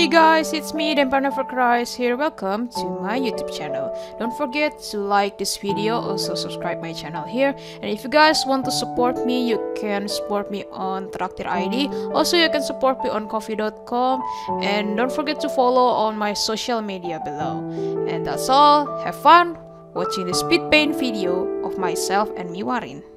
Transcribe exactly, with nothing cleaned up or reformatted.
Hey guys, it's me Dhampire for Christ here. Welcome to my YouTube channel. Don't forget to like this video, also subscribe my channel here. And if you guys want to support me, you can support me on Trakteer I D. Also, you can support me on coffee dot com. And don't forget to follow on my social media below. And that's all. Have fun watching the Speedpaint video of myself and Miwarin.